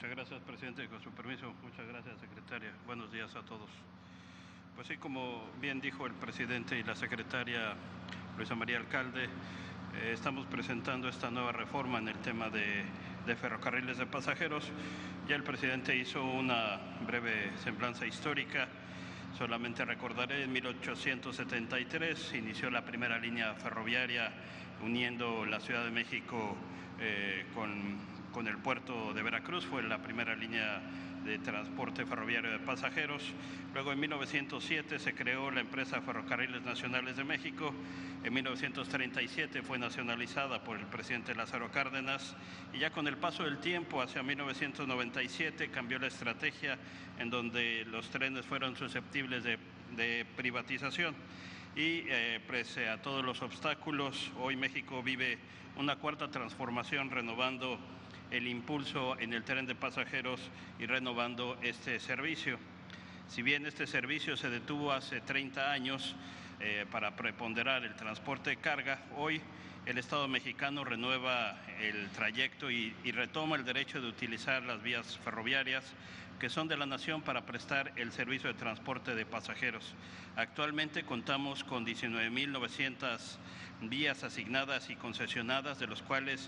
Muchas gracias, presidente. Con su permiso, muchas gracias, secretaria. Buenos días a todos. Pues sí, como bien dijo el presidente y la secretaria Luisa María Alcalde, estamos presentando esta nueva reforma en el tema de ferrocarriles de pasajeros. Ya el presidente hizo una breve semblanza histórica. Solamente recordaré, en 1873 inició la primera línea ferroviaria uniendo la Ciudad de México con el puerto de Veracruz. Fue la primera línea de transporte ferroviario de pasajeros. Luego, en 1907 se creó la empresa Ferrocarriles Nacionales de México. En 1937 fue nacionalizada por el presidente Lázaro Cárdenas, y ya con el paso del tiempo, hacia 1997, cambió la estrategia en donde los trenes fueron susceptibles de privatización. Y pese a todos los obstáculos, hoy México vive una cuarta transformación, renovando el impulso en el tren de pasajeros y renovando este servicio. Si bien este servicio se detuvo hace 30 años para preponderar el transporte de carga, hoy el Estado mexicano renueva el trayecto y retoma el derecho de utilizar las vías ferroviarias que son de la nación para prestar el servicio de transporte de pasajeros. Actualmente contamos con 19,900 vías asignadas y concesionadas, de los cuales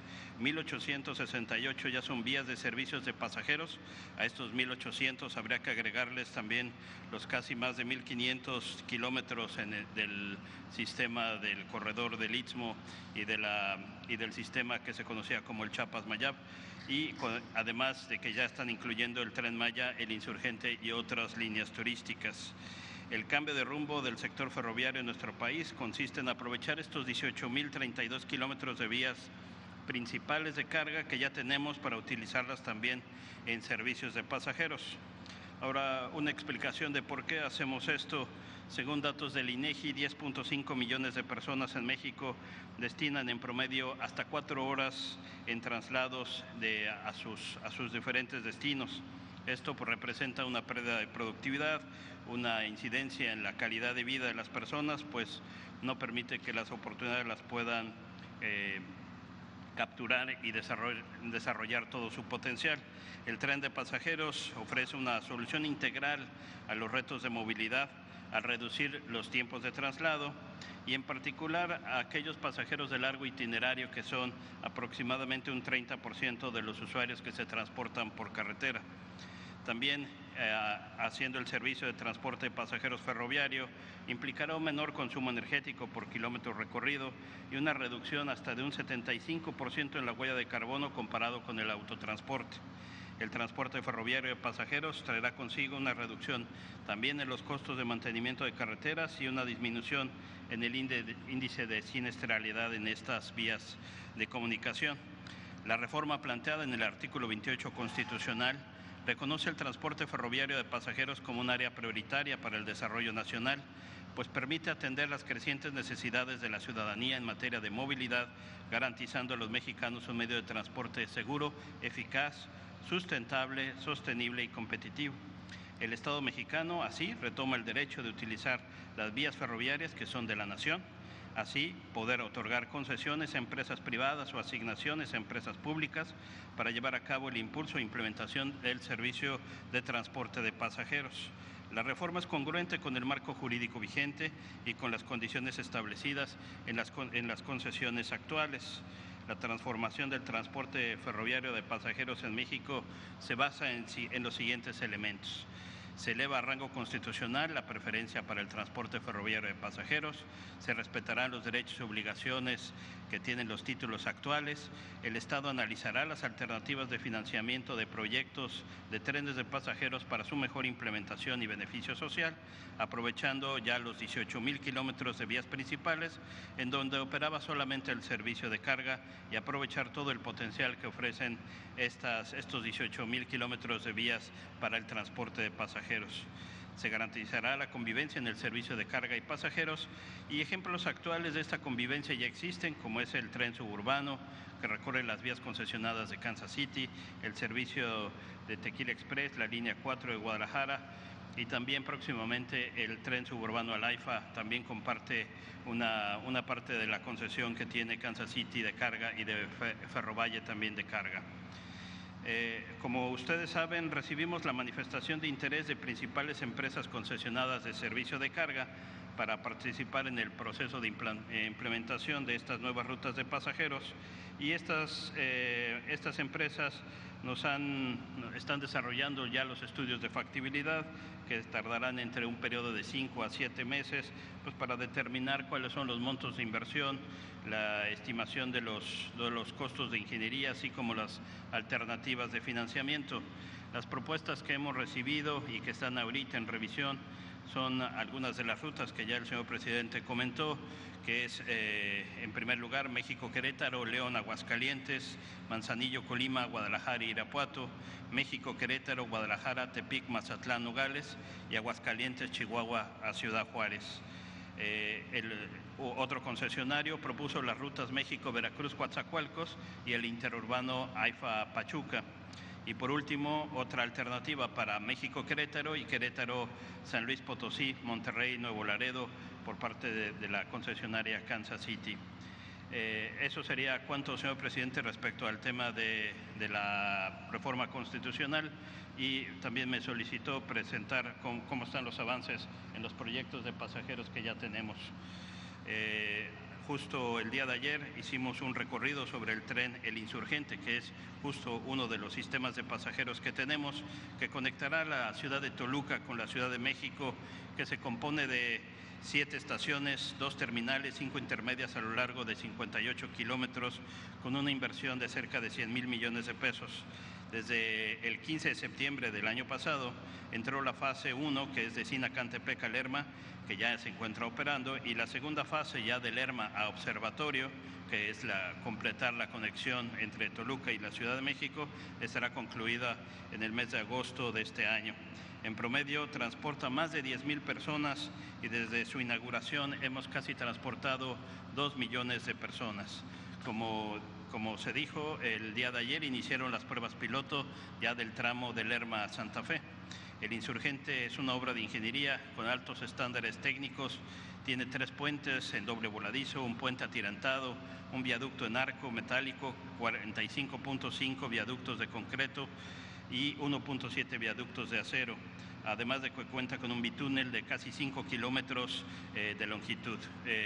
1,868 ya son vías de servicios de pasajeros. A estos 1,800 habría que agregarles también los casi más de 1,500 kilómetros del sistema del corredor del Istmo y del sistema que se conocía como el Chiapas-Mayab, y además de que ya están incluyendo el Tren Maya, el Insurgente y otras líneas turísticas. El cambio de rumbo del sector ferroviario en nuestro país consiste en aprovechar estos 18,032 kilómetros de vías principales de carga que ya tenemos para utilizarlas también en servicios de pasajeros. Ahora, una explicación de por qué hacemos esto. Según datos del INEGI, 10.5 millones de personas en México destinan en promedio hasta 4 horas en traslados a sus diferentes destinos. Esto pues representa una pérdida de productividad, una incidencia en la calidad de vida de las personas, pues no permite que las oportunidades las puedan capturar y desarrollar todo su potencial. El tren de pasajeros ofrece una solución integral a los retos de movilidad al reducir los tiempos de traslado, y en particular a aquellos pasajeros de largo itinerario, que son aproximadamente un 30% de los usuarios que se transportan por carretera. También haciendo el servicio de transporte de pasajeros ferroviario implicará un menor consumo energético por kilómetro recorrido y una reducción hasta de un 75% en la huella de carbono comparado con el autotransporte. El transporte ferroviario de pasajeros traerá consigo una reducción también en los costos de mantenimiento de carreteras y una disminución en el índice de siniestralidad en estas vías de comunicación. La reforma planteada en el artículo 28 constitucional reconoce el transporte ferroviario de pasajeros como un área prioritaria para el desarrollo nacional, pues permite atender las crecientes necesidades de la ciudadanía en materia de movilidad, garantizando a los mexicanos un medio de transporte seguro, eficaz, sustentable, sostenible y competitivo. El Estado mexicano así retoma el derecho de utilizar las vías ferroviarias que son de la nación, así poder otorgar concesiones a empresas privadas o asignaciones a empresas públicas para llevar a cabo el impulso e implementación del servicio de transporte de pasajeros. La reforma es congruente con el marco jurídico vigente y con las condiciones establecidas en las concesiones actuales. La transformación del transporte ferroviario de pasajeros en México se basa en los siguientes elementos. Se eleva a rango constitucional la preferencia para el transporte ferroviario de pasajeros, se respetarán los derechos y obligaciones que tienen los títulos actuales, el Estado analizará las alternativas de financiamiento de proyectos de trenes de pasajeros para su mejor implementación y beneficio social, aprovechando ya los 18,000 kilómetros de vías principales, en donde operaba solamente el servicio de carga, y aprovechar todo el potencial que ofrecen estos 18,000 kilómetros de vías para el transporte de pasajeros. Se garantizará la convivencia en el servicio de carga y pasajeros, y ejemplos actuales de esta convivencia ya existen, como es el tren suburbano que recorre las vías concesionadas de Kansas City, el servicio de Tequila Express, la línea 4 de Guadalajara, y también próximamente el tren suburbano al AIFA también comparte una parte de la concesión que tiene Kansas City de carga y de Ferrovalle también de carga. Como ustedes saben, recibimos la manifestación de interés de principales empresas concesionadas de servicio de carga para participar en el proceso de implementación de estas nuevas rutas de pasajeros, y estas empresas están desarrollando ya los estudios de factibilidad, que tardarán entre un periodo de 5 a 7 meses, pues para determinar cuáles son los montos de inversión, la estimación de los costos de ingeniería, así como las alternativas de financiamiento. Las propuestas que hemos recibido y que están ahorita en revisión son algunas de las rutas que ya el señor presidente comentó, que es, en primer lugar, México-Querétaro, León-Aguascalientes, Manzanillo-Colima, Guadalajara-Irapuato, México-Querétaro, Guadalajara-Tepic-Mazatlán-Nogales y Aguascalientes-Chihuahua a Ciudad Juárez. Otro concesionario propuso las rutas México-Veracruz-Coatzacoalcos y el interurbano AIFA-Pachuca. Y por último, otra alternativa para México-Querétaro y Querétaro-San Luis Potosí, Monterrey-Nuevo Laredo por parte de la concesionaria Kansas City. Eso sería cuanto, señor presidente, respecto al tema de la reforma constitucional, y también me solicitó presentar cómo están los avances en los proyectos de pasajeros que ya tenemos. Justo el día de ayer hicimos un recorrido sobre el tren El Insurgente, que es justo uno de los sistemas de pasajeros que tenemos, que conectará la ciudad de Toluca con la Ciudad de México, que se compone de 7 estaciones, 2 terminales, 5 intermedias a lo largo de 58 kilómetros, con una inversión de cerca de 100,000 millones de pesos. Desde el 15 de septiembre del año pasado entró la fase 1, que es de Sinacantepec a Lerma, que ya se encuentra operando, y la segunda fase, ya de Lerma a Observatorio, que es completar la conexión entre Toluca y la Ciudad de México, estará concluida en el mes de agosto de este año. En promedio transporta más de 10,000 personas y desde su inauguración hemos casi transportado 2 millones de personas. Como se dijo, el día de ayer iniciaron las pruebas piloto ya del tramo de Lerma a Santa Fe. El Insurgente es una obra de ingeniería con altos estándares técnicos. Tiene 3 puentes en doble voladizo, un puente atirantado, un viaducto en arco metálico, 45.5 viaductos de concreto y 1.7 viaductos de acero, además de que cuenta con un bitúnel de casi 5 kilómetros de longitud.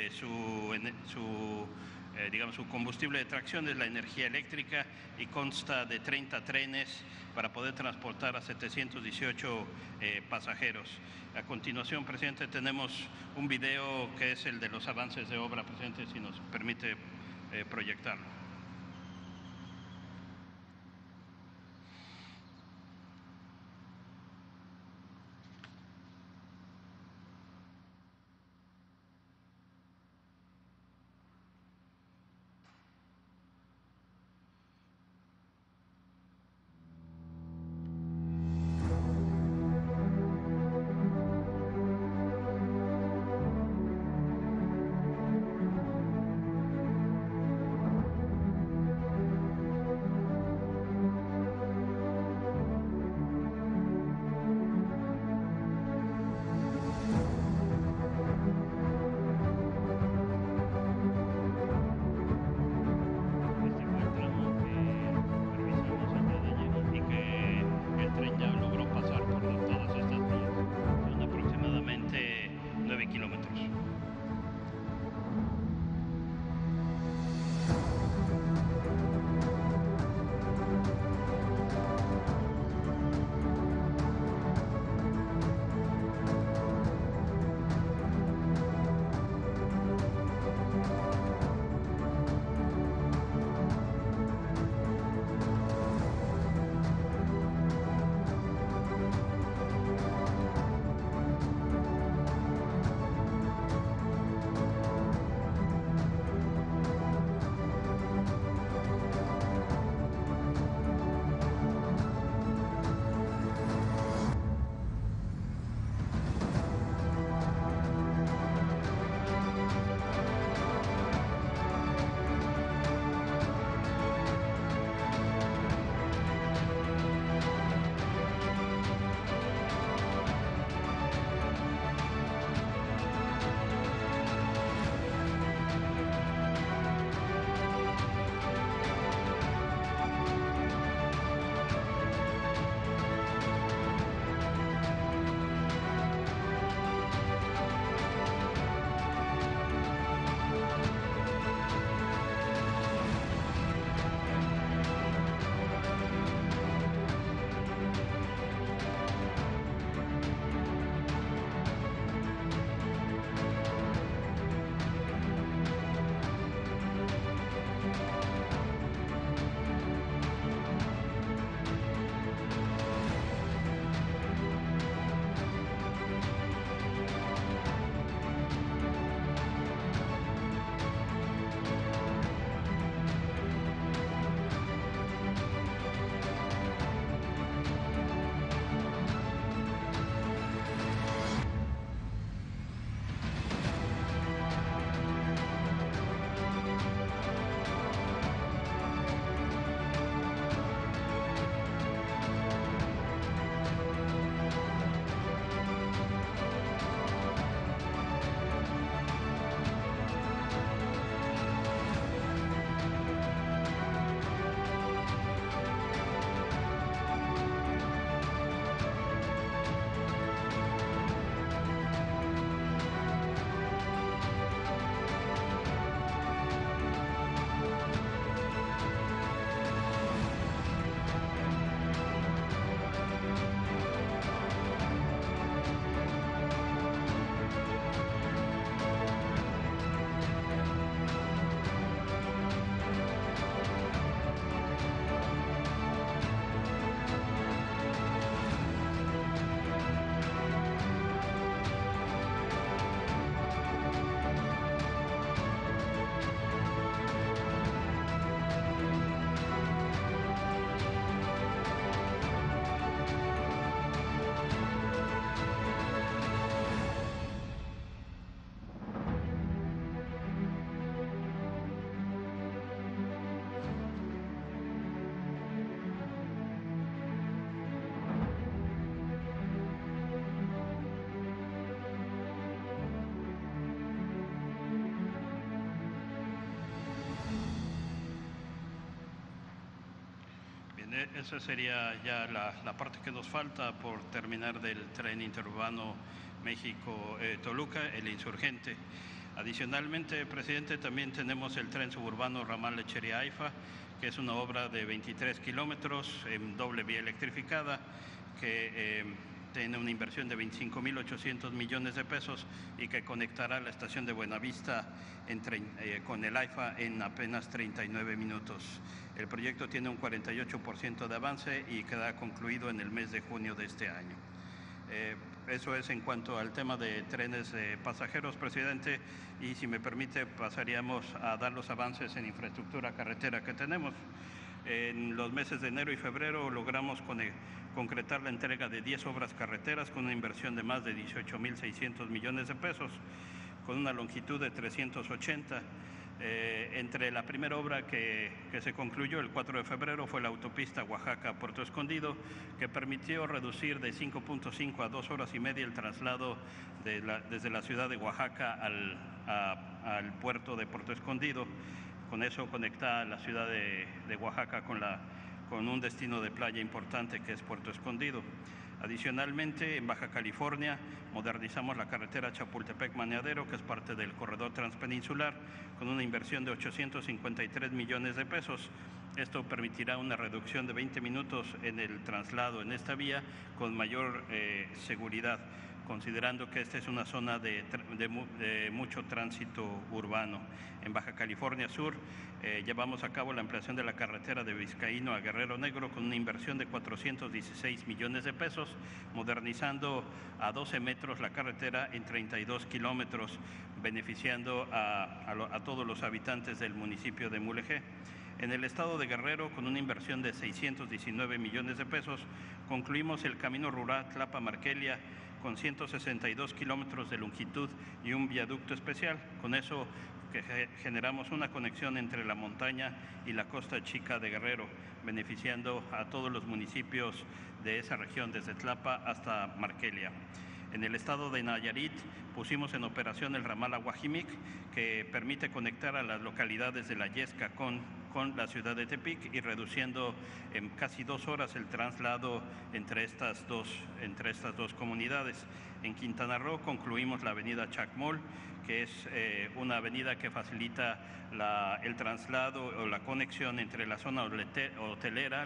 Su combustible de tracción es la energía eléctrica y consta de 30 trenes para poder transportar a 718 pasajeros. A continuación, presidente, tenemos un video que es el de los avances de obra, presidente, si nos permite proyectarlo. Bien, esa sería ya la parte que nos falta por terminar del tren interurbano México-Toluca, el Insurgente. Adicionalmente, presidente, también tenemos el tren suburbano ramal Lechería-AIFA, que es una obra de 23 kilómetros en doble vía electrificada, que tiene una inversión de 25.800 millones de pesos y que conectará la estación de Buenavista con el AIFA en apenas 39 minutos. El proyecto tiene un 48% de avance y queda concluido en el mes de junio de este año. Eso es en cuanto al tema de trenes de pasajeros, presidente, y si me permite pasaríamos a dar los avances en infraestructura carretera que tenemos. En los meses de enero y febrero logramos concretar la entrega de 10 obras carreteras con una inversión de más de 18.600 millones de pesos, con una longitud de 380. Entre la primera obra que se concluyó el 4 de febrero fue la autopista Oaxaca-Puerto Escondido, que permitió reducir de 5.5 a 2 horas y media el traslado desde la ciudad de Oaxaca al puerto de Puerto Escondido. Con eso conecta la ciudad de Oaxaca con un destino de playa importante que es Puerto Escondido. Adicionalmente, en Baja California, modernizamos la carretera Chapultepec-Maneadero, que es parte del corredor transpeninsular, con una inversión de 853 millones de pesos. Esto permitirá una reducción de 20 minutos en el traslado en esta vía con mayor seguridad, considerando que esta es una zona de mucho tránsito urbano. En Baja California Sur llevamos a cabo la ampliación de la carretera de Vizcaíno a Guerrero Negro con una inversión de 416 millones de pesos, modernizando a 12 metros la carretera en 32 kilómetros, beneficiando a todos los habitantes del municipio de Mulegé. En el estado de Guerrero, con una inversión de 619 millones de pesos, concluimos el camino rural Tlapa-Marquelia con 162 kilómetros de longitud y un viaducto especial. Con eso generamos una conexión entre la montaña y la costa chica de Guerrero, beneficiando a todos los municipios de esa región, desde Tlapa hasta Marquelia. En el estado de Nayarit pusimos en operación el ramal Aguajimic, que permite conectar a las localidades de La Yesca con la ciudad de Tepic y reduciendo en casi 2 horas el traslado entre estas dos comunidades. En Quintana Roo concluimos la avenida Chacmol, que es una avenida que facilita el traslado o la conexión entre la zona hotelera,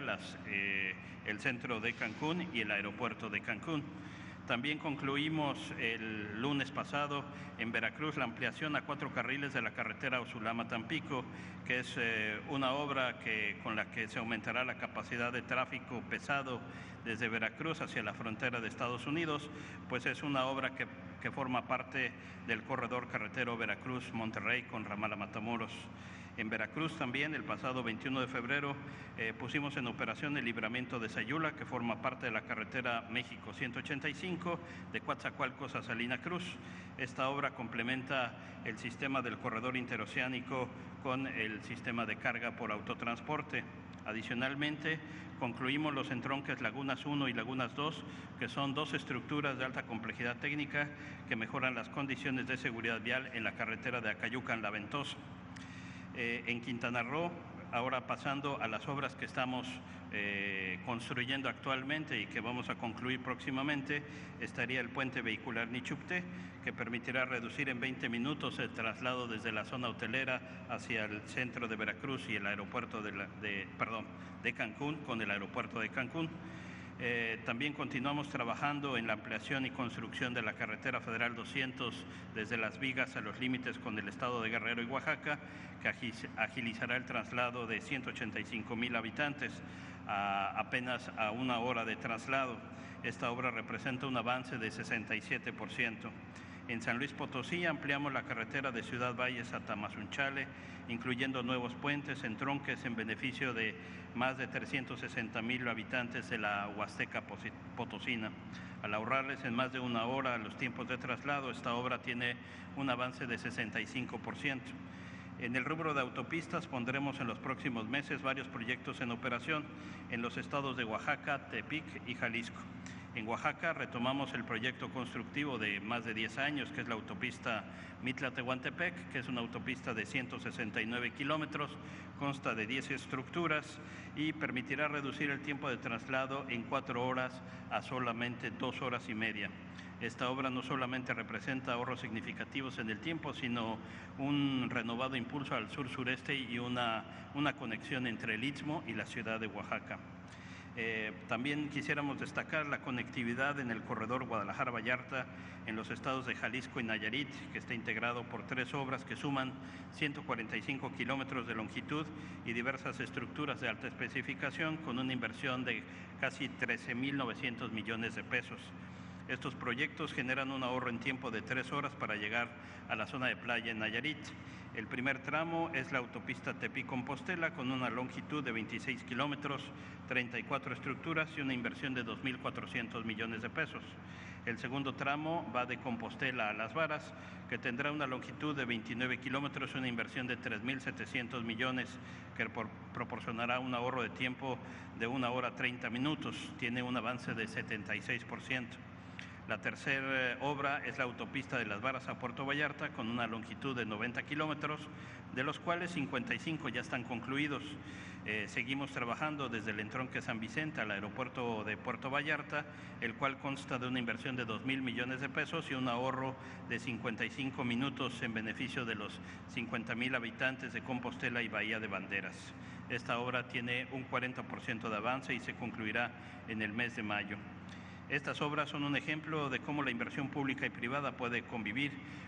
el centro de Cancún y el aeropuerto de Cancún. También concluimos el lunes pasado en Veracruz la ampliación a 4 carriles de la carretera Osulama-Tampico, que es una obra con la que se aumentará la capacidad de tráfico pesado desde Veracruz hacia la frontera de Estados Unidos, pues es una obra que forma parte del corredor carretero Veracruz-Monterrey con ramal a Matamoros. En Veracruz también, el pasado 21 de febrero, pusimos en operación el libramiento de Sayula, que forma parte de la carretera México 185 de Coatzacoalcos a Salina Cruz. Esta obra complementa el sistema del corredor interoceánico con el sistema de carga por autotransporte. Adicionalmente, concluimos los entronques Lagunas 1 y Lagunas 2, que son 2 estructuras de alta complejidad técnica que mejoran las condiciones de seguridad vial en la carretera de Acayucan-La Ventosa. En Quintana Roo, ahora pasando a las obras que estamos construyendo actualmente y que vamos a concluir próximamente, estaría el puente vehicular Nichupté, que permitirá reducir en 20 minutos el traslado desde la zona hotelera hacia el centro de Veracruz y el aeropuerto de Cancún, con el aeropuerto de Cancún. También continuamos trabajando en la ampliación y construcción de la carretera federal 200 desde Las Vigas a los límites con el estado de Guerrero y Oaxaca, que agilizará el traslado de 185,000 habitantes apenas a 1 hora de traslado. Esta obra representa un avance de 67%. En San Luis Potosí ampliamos la carretera de Ciudad Valles a Tamazunchale, incluyendo nuevos puentes, entronques en beneficio de más de 360,000 habitantes de la Huasteca Potosina. Al ahorrarles en más de 1 hora los tiempos de traslado, esta obra tiene un avance de 65%. En el rubro de autopistas pondremos en los próximos meses varios proyectos en operación en los estados de Oaxaca, Tepic y Jalisco. En Oaxaca retomamos el proyecto constructivo de más de 10 años, que es la autopista Mitla-Tehuantepec, que es una autopista de 169 kilómetros, consta de 10 estructuras y permitirá reducir el tiempo de traslado en 4 horas a solamente 2 horas y media. Esta obra no solamente representa ahorros significativos en el tiempo, sino un renovado impulso al sur-sureste y una conexión entre el Istmo y la ciudad de Oaxaca. También quisiéramos destacar la conectividad en el corredor Guadalajara-Vallarta en los estados de Jalisco y Nayarit, que está integrado por 3 obras que suman 145 kilómetros de longitud y diversas estructuras de alta especificación con una inversión de casi 13.900 millones de pesos. Estos proyectos generan un ahorro en tiempo de 3 horas para llegar a la zona de playa en Nayarit. El primer tramo es la autopista Tepic-Compostela con una longitud de 26 kilómetros, 34 estructuras y una inversión de 2.400 millones de pesos. El segundo tramo va de Compostela a Las Varas, que tendrá una longitud de 29 kilómetros y una inversión de 3.700 millones, que proporcionará un ahorro de tiempo de 1 hora 30 minutos. Tiene un avance de 76%. La tercera obra es la autopista de Las Varas a Puerto Vallarta con una longitud de 90 kilómetros, de los cuales 55 ya están concluidos. Seguimos trabajando desde el entronque San Vicente al aeropuerto de Puerto Vallarta, el cual consta de una inversión de 2.000 millones de pesos y un ahorro de 55 minutos en beneficio de los 50.000 habitantes de Compostela y Bahía de Banderas. Esta obra tiene un 40% de avance y se concluirá en el mes de mayo. Estas obras son un ejemplo de cómo la inversión pública y privada puede convivir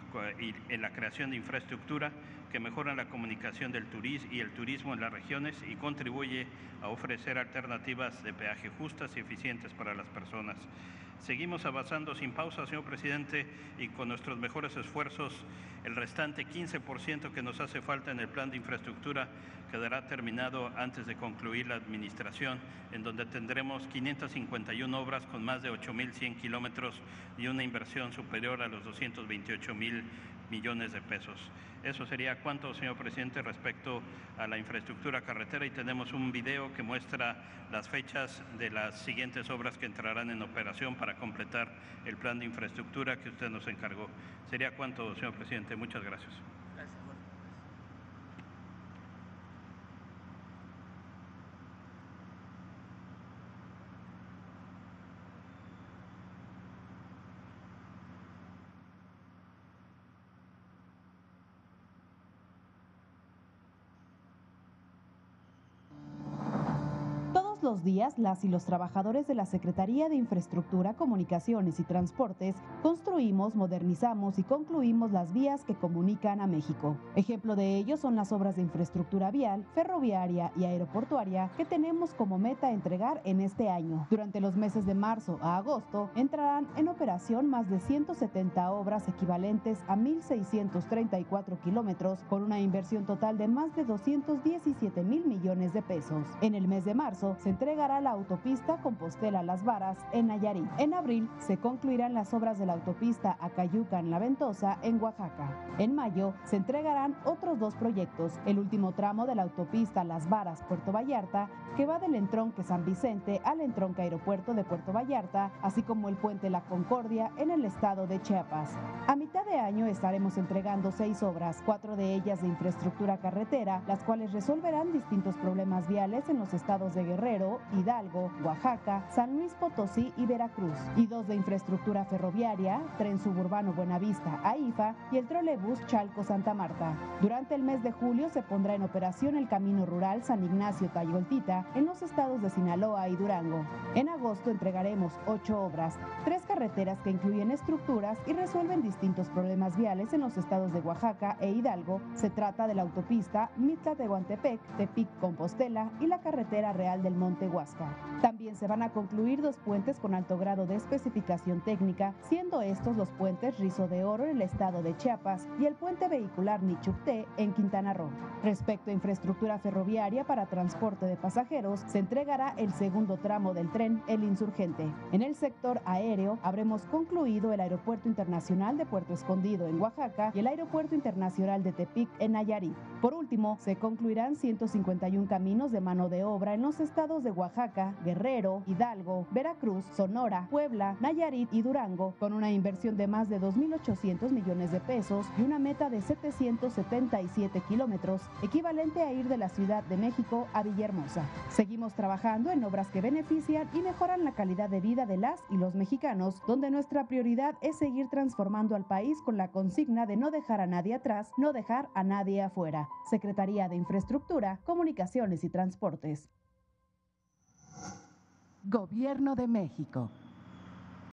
en la creación de infraestructura que mejora la comunicación del turismo en las regiones y contribuye a ofrecer alternativas de peaje justas y eficientes para las personas. Seguimos avanzando sin pausa, señor presidente, y con nuestros mejores esfuerzos, el restante 15% que nos hace falta en el plan de infraestructura quedará terminado antes de concluir la administración, en donde tendremos 551 obras con más de 8.100 kilómetros y una inversión superior a los 228.000 millones de pesos. Eso sería cuanto, señor presidente, respecto a la infraestructura carretera, y tenemos un video que muestra las fechas de las siguientes obras que entrarán en operación para completar el plan de infraestructura que usted nos encargó. Sería cuanto, señor presidente. Muchas gracias. Los días, las y los trabajadores de la Secretaría de Infraestructura, Comunicaciones y Transportes construimos, modernizamos y concluimos las vías que comunican a México. Ejemplo de ello son las obras de infraestructura vial, ferroviaria y aeroportuaria que tenemos como meta entregar en este año. Durante los meses de marzo a agosto entrarán en operación más de 170 obras equivalentes a 1.634 kilómetros con una inversión total de más de 217.000 millones de pesos. En el mes de marzo se entregará la autopista Compostela-Las Varas en Nayarit. En abril se concluirán las obras de la autopista Acayucan-La Ventosa en Oaxaca. En mayo se entregarán otros 2 proyectos, el último tramo de la autopista Las Varas-Puerto Vallarta, que va del entronque San Vicente al entronque Aeropuerto de Puerto Vallarta, así como el puente La Concordia en el estado de Chiapas. A mitad de año estaremos entregando 6 obras, 4 de ellas de infraestructura carretera, las cuales resolverán distintos problemas viales en los estados de Guerrero, Hidalgo, Oaxaca, San Luis Potosí y Veracruz, y 2 de infraestructura ferroviaria, tren suburbano Buenavista a IFA y el trolebús Chalco-Santa Marta. Durante el mes de julio se pondrá en operación el camino rural San Ignacio-Tayoltita en los estados de Sinaloa y Durango. En agosto entregaremos 8 obras, 3 carreteras que incluyen estructuras y resuelven distintos problemas viales en los estados de Oaxaca e Hidalgo. Se trata de la autopista Mitla-Tehuantepec, Tepic-Compostela y la carretera Real del Monte Huasca. También se van a concluir 2 puentes con alto grado de especificación técnica, siendo estos los puentes Rizo de Oro en el estado de Chiapas y el puente vehicular Nichucté en Quintana Roo. Respecto a infraestructura ferroviaria para transporte de pasajeros, se entregará el segundo tramo del tren El Insurgente. En el sector aéreo habremos concluido el Aeropuerto Internacional de Puerto Escondido en Oaxaca y el Aeropuerto Internacional de Tepic en Nayarit. Por último, se concluirán 151 caminos de mano de obra en los estados estados de Oaxaca, Guerrero, Hidalgo, Veracruz, Sonora, Puebla, Nayarit y Durango, con una inversión de más de 2.800 millones de pesos y una meta de 777 kilómetros, equivalente a ir de la Ciudad de México a Villahermosa. Seguimos trabajando en obras que benefician y mejoran la calidad de vida de las y los mexicanos, donde nuestra prioridad es seguir transformando al país con la consigna de no dejar a nadie atrás, no dejar a nadie afuera. Secretaría de Infraestructura, Comunicaciones y Transportes. Gobierno de México.